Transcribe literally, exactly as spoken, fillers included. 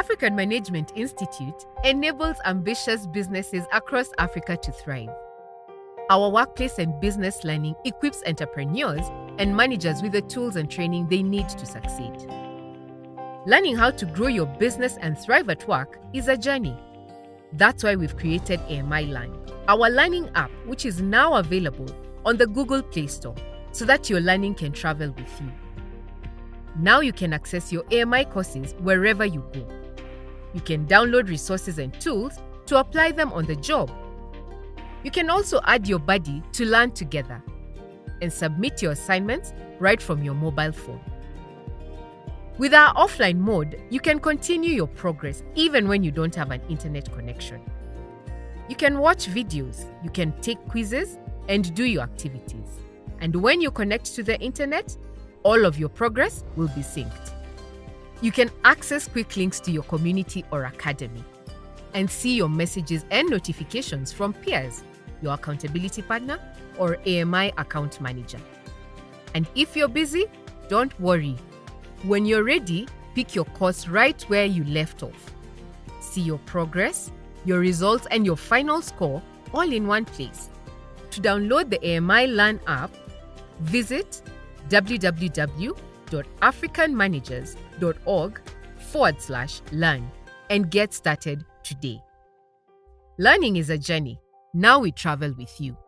African Management Institute enables ambitious businesses across Africa to thrive. Our workplace and business learning equips entrepreneurs and managers with the tools and training they need to succeed. Learning how to grow your business and thrive at work is a journey. That's why we've created A M I Learn, our learning app, which is now available on the Google Play Store so that your learning can travel with you. Now you can access your A M I courses wherever you go. You can download resources and tools to apply them on the job. You can also add your buddy to learn together and submit your assignments right from your mobile phone. With our offline mode, you can continue your progress even when you don't have an internet connection. You can watch videos, you can take quizzes, and do your activities. And when you connect to the internet, all of your progress will be synced. You can access quick links to your community or academy and see your messages and notifications from peers, your accountability partner, or A M I account manager. And if you're busy, don't worry. When you're ready, pick your course right where you left off. See your progress, your results, and your final score all in one place. To download the A M I Learn app, visit www.africanmanagers.org forward slash learn and get started today. Learning is a journey. Now we travel with you.